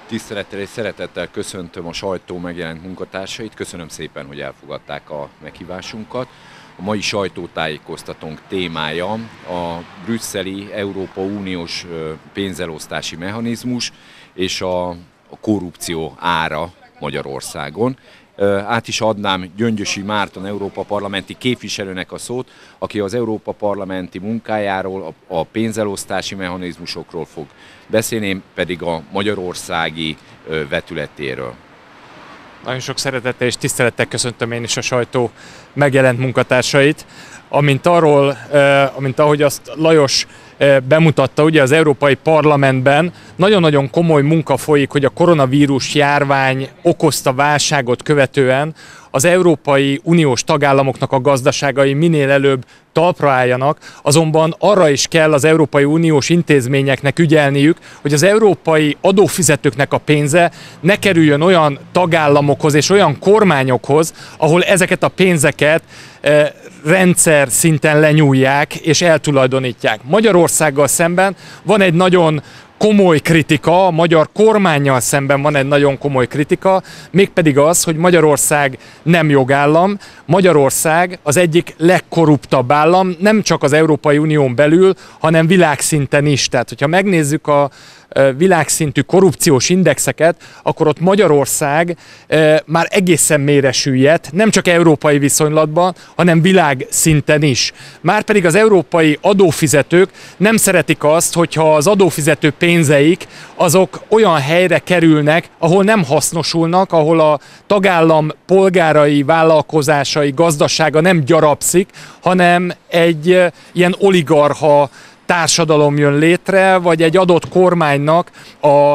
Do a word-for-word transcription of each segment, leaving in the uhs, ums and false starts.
Tisztelettel és szeretettel köszöntöm a sajtó megjelent munkatársait, köszönöm szépen, hogy elfogadták a meghívásunkat. A mai sajtótájékoztatónk témája a brüsszeli Európai Uniós pénzelosztási mechanizmus és a korrupció ára Magyarországon. Át is adnám Gyöngyösi Márton Európa Parlamenti képviselőnek a szót, aki az Európa Parlamenti munkájáról, a pénzelosztási mechanizmusokról fog beszélni, én pedig a magyarországi vetületéről. Nagyon sok szeretettel és tisztelettel köszöntöm én is a sajtó megjelent munkatársait. Amint arról, amint ahogy azt Lajos bemutatta, ugye az Európai Parlamentben nagyon-nagyon komoly munka folyik, hogy a koronavírus járvány okozta válságot követően az Európai Uniós tagállamoknak a gazdaságai minél előbb talpra álljanak, azonban arra is kell az Európai Uniós intézményeknek ügyelniük, hogy az európai adófizetőknek a pénze ne kerüljön olyan tagállamokhoz és olyan kormányokhoz, ahol ezeket a pénzeket e, rendszer szinten lenyúlják és eltulajdonítják. Magyarországgal szemben van egy nagyon komoly kritika, a magyar kormánnyal szemben van egy nagyon komoly kritika, mégpedig az, hogy Magyarország nem jogállam, Magyarország az egyik legkorruptabb állam, nem csak az Európai Unión belül, hanem világszinten is. Tehát, hogyha megnézzük a világszintű korrupciós indexeket, akkor ott Magyarország e, már egészen mélyre süllyedt, nem csak európai viszonylatban, hanem világszinten is. Márpedig az európai adófizetők nem szeretik azt, hogyha az adófizető pénzeik azok olyan helyre kerülnek, ahol nem hasznosulnak, ahol a tagállam polgárai, vállalkozásai, gazdasága nem gyarapszik, hanem egy e, ilyen oligarcha társadalom jön létre, vagy egy adott kormánynak a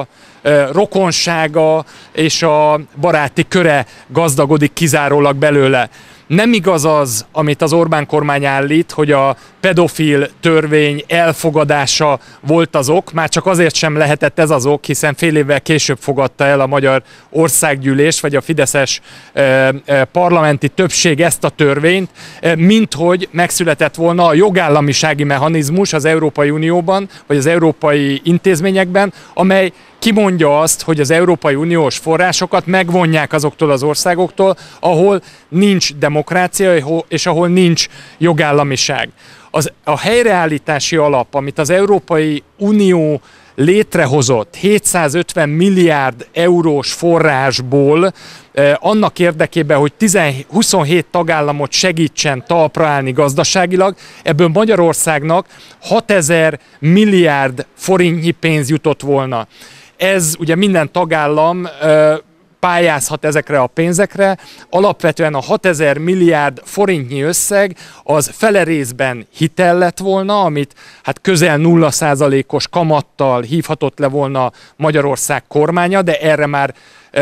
rokonsága és a baráti köre gazdagodik kizárólag belőle. Nem igaz az, amit az Orbán kormány állít, hogy a pedofil törvény elfogadása volt az ok, már csak azért sem lehetett ez az ok, hiszen fél évvel később fogadta el a Magyar Országgyűlés, vagy a fideszes eh, parlamenti többség ezt a törvényt, eh, mint hogy megszületett volna a jogállamisági mechanizmus az Európai Unióban, vagy az európai intézményekben, amely kimondja azt, hogy az Európai Uniós forrásokat megvonják azoktól az országoktól, ahol nincs demokrácia és ahol nincs jogállamiság. Az, a helyreállítási alap, amit az Európai Unió létrehozott hétszázötven milliárd eurós forrásból eh, annak érdekében, hogy huszonhét tagállamot segítsen talpra állni gazdaságilag, ebből Magyarországnak hatezer milliárd forintnyi pénz jutott volna. Ez ugye minden tagállam eh, pályázhat ezekre a pénzekre, alapvetően a hatezer milliárd forintnyi összeg az fele részben hitel lett volna, amit hát közel nulla százalékos kamattal hívhatott le volna Magyarország kormánya, de erre már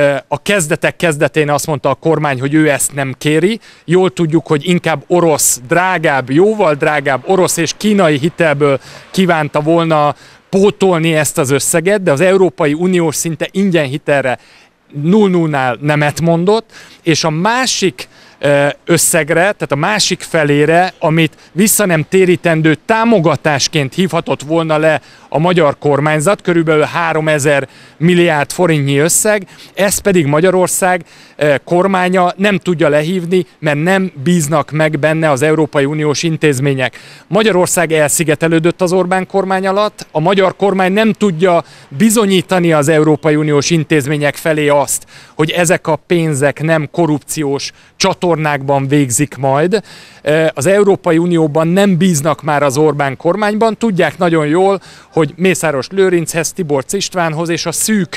a kezdetek kezdetén azt mondta a kormány, hogy ő ezt nem kéri. Jól tudjuk, hogy inkább orosz, drágább, jóval drágább orosz és kínai hitelből kívánta volna pótolni ezt az összeget, de az Európai Unió szinte ingyen hitelre nulla nullánál nemet mondott, és a másik összegre, tehát a másik felére, amit vissza nem térítendő támogatásként hívhatott volna le a magyar kormányzat, körülbelül háromezer milliárd forintnyi összeg, ezt pedig Magyarország kormánya nem tudja lehívni, mert nem bíznak meg benne az Európai Uniós intézmények. Magyarország elszigetelődött az Orbán kormány alatt, a magyar kormány nem tudja bizonyítani az Európai Uniós intézmények felé azt, hogy ezek a pénzek nem korrupciós csatornákban végzik majd. Az Európai Unióban nem bíznak már az Orbán kormányban, tudják nagyon jól, hogy Mészáros Lőrinchez, Tiborcs Istvánhoz és a szűk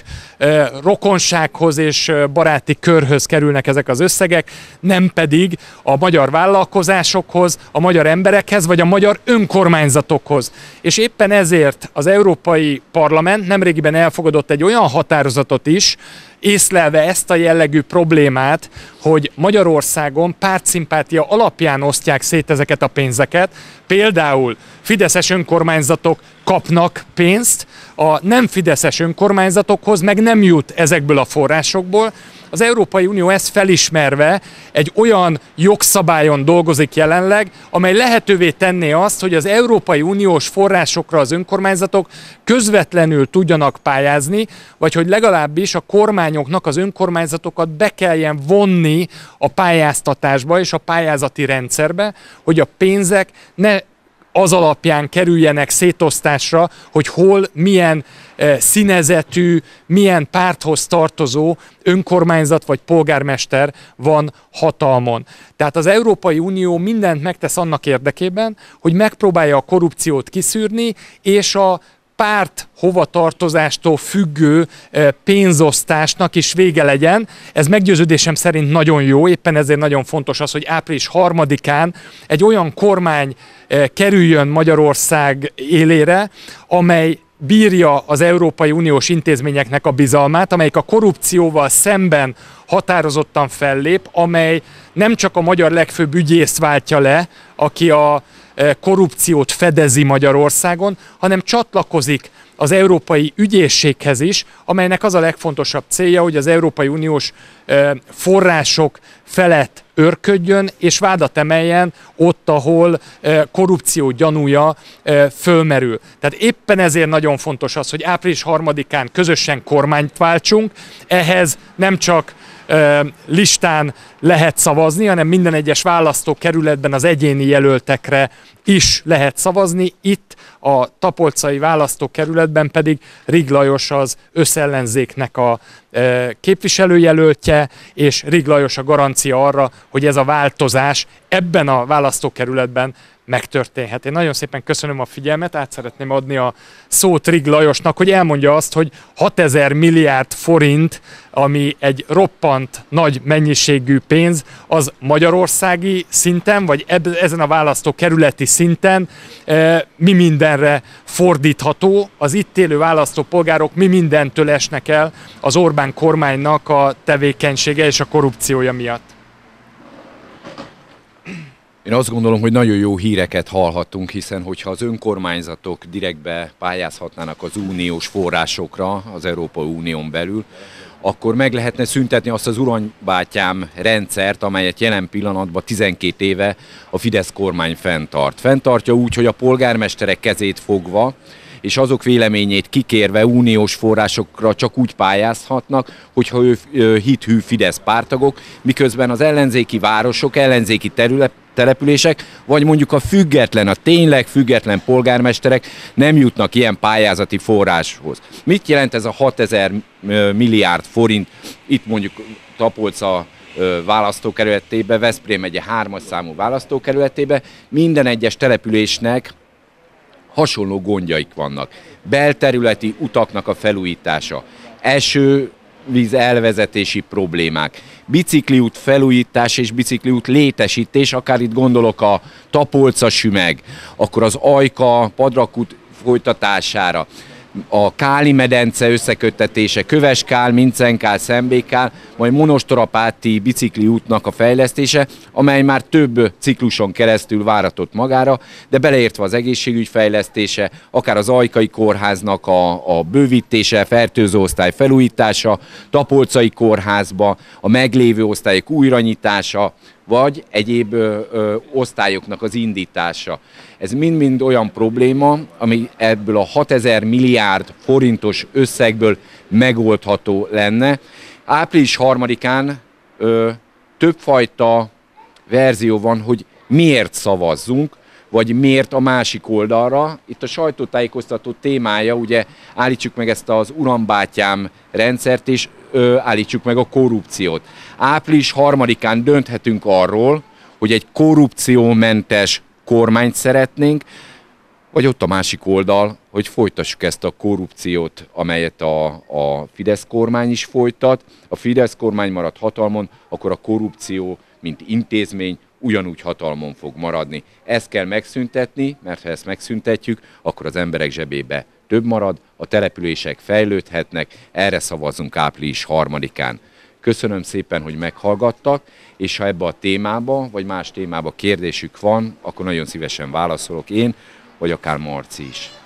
rokonsághoz és baráti körhöz kerülnek ezek az összegek, nem pedig a magyar vállalkozásokhoz, a magyar emberekhez vagy a magyar önkormányzatokhoz. És éppen ezért az Európai Parlament nemrégiben elfogadott egy olyan határozatot is, észlelve ezt a jellegű problémát, hogy Magyarországon pártszimpátia alapján osztják szét ezeket a pénzeket. Például fideszes önkormányzatok kapnak pénzt, a nem fideszes önkormányzatokhoz meg nem jut ezekből a forrásokból. Az Európai Unió ezt felismerve egy olyan jogszabályon dolgozik jelenleg, amely lehetővé tenné azt, hogy az Európai Uniós forrásokra az önkormányzatok közvetlenül tudjanak pályázni, vagy hogy legalábbis a kormányoknak az önkormányzatokat be kelljen vonni a pályáztatásba és a pályázati rendszerbe, hogy a pénzek ne az alapján kerüljenek szétosztásra, hogy hol, milyen e, színezetű, milyen párthoz tartozó önkormányzat vagy polgármester van hatalmon. Tehát az Európai Unió mindent megtesz annak érdekében, hogy megpróbálja a korrupciót kiszűrni, és a párt hovatartozástól függő pénzosztásnak is vége legyen. Ez meggyőződésem szerint nagyon jó, éppen ezért nagyon fontos az, hogy április harmadikán egy olyan kormány kerüljön Magyarország élére, amely bírja az Európai Uniós intézményeknek a bizalmát, amelyik a korrupcióval szemben határozottan fellép, amely nem csak a magyar legfőbb ügyészt váltja le, aki a korrupciót fedezi Magyarországon, hanem csatlakozik az Európai Ügyészséghez is, amelynek az a legfontosabb célja, hogy az Európai Uniós források felett őrködjön, és vádat emeljen ott, ahol korrupció gyanúja fölmerül. Tehát éppen ezért nagyon fontos az, hogy április harmadikán közösen kormányt váltsunk, ehhez nem csak listán lehet szavazni, hanem minden egyes választókerületben az egyéni jelöltekre is lehet szavazni. Itt a tapolcai választókerületben pedig Rig Lajos az összellenzéknek a képviselőjelöltje, és Rig Lajos a garancia arra, hogy ez a változás ebben a választókerületben megtörténhet. Én nagyon szépen köszönöm a figyelmet, át szeretném adni a szót Rig Lajosnak, hogy elmondja azt, hogy hatezer milliárd forint, ami egy roppant nagy mennyiségű pénz, az magyarországi szinten, vagy ezen a választókerületi szinten e, mi mindenre fordítható. Az itt élő választópolgárok mi mindentől esnek el az Orbán kormánynak a tevékenysége és a korrupciója miatt. Én azt gondolom, hogy nagyon jó híreket hallhattunk, hiszen hogyha az önkormányzatok direktbe pályázhatnának az uniós forrásokra az Európai Unión belül, akkor meg lehetne szüntetni azt az uranybátyám rendszert, amelyet jelen pillanatban tizenkét éve a Fidesz kormány fenntart. Fenntartja úgy, hogy a polgármesterek kezét fogva, és azok véleményét kikérve uniós forrásokra csak úgy pályázhatnak, hogyha ő hithű Fidesz párttagok, miközben az ellenzéki városok, ellenzéki terület, települések, vagy mondjuk a független, a tényleg független polgármesterek nem jutnak ilyen pályázati forráshoz. Mit jelent ez a hatezer milliárd forint, itt mondjuk Tapolca választókerületébe, Veszprém megye hármas számú választókerületébe, minden egyes településnek hasonló gondjaik vannak. Belterületi utaknak a felújítása, esővíz elvezetési problémák, bicikliút felújítás és bicikliút létesítés, akár itt gondolok a Tapolca-Sümeg, akkor az Ajka Padrakút folytatására, a Káli medence összeköttetése, Köveskál, Mincenkál, Szembékál, majd Monostorapáti bicikliútnak a fejlesztése, amely már több cikluson keresztül váratott magára, de beleértve az egészségügy fejlesztése, akár az Ajkai kórháznak a, a bővítése, fertőzőosztály felújítása, Tapolcai kórházba, a meglévő osztályok újranyitása, vagy egyéb ö, ö, osztályoknak az indítása. Ez mind-mind olyan probléma, ami ebből a hatezer milliárd forintos összegből megoldható lenne. április harmadikán ö, többfajta verzió van, hogy miért szavazzunk, vagy miért a másik oldalra. Itt a sajtótájékoztató témája, ugye állítsuk meg ezt az urambátyám rendszert, és ö, állítsuk meg a korrupciót. április harmadikán dönthetünk arról, hogy egy korrupciómentes kormányt szeretnénk, vagy ott a másik oldal, hogy folytassuk ezt a korrupciót, amelyet a, a Fidesz kormány is folytat. A Fidesz kormány marad hatalmon, akkor a korrupció, mint intézmény, ugyanúgy hatalmon fog maradni. Ezt kell megszüntetni, mert ha ezt megszüntetjük, akkor az emberek zsebébe több marad, a települések fejlődhetnek, erre szavazunk április harmadikán. Köszönöm szépen, hogy meghallgattak, és ha ebbe a témába, vagy más témába kérdésük van, akkor nagyon szívesen válaszolok én, vagy akár Marci is.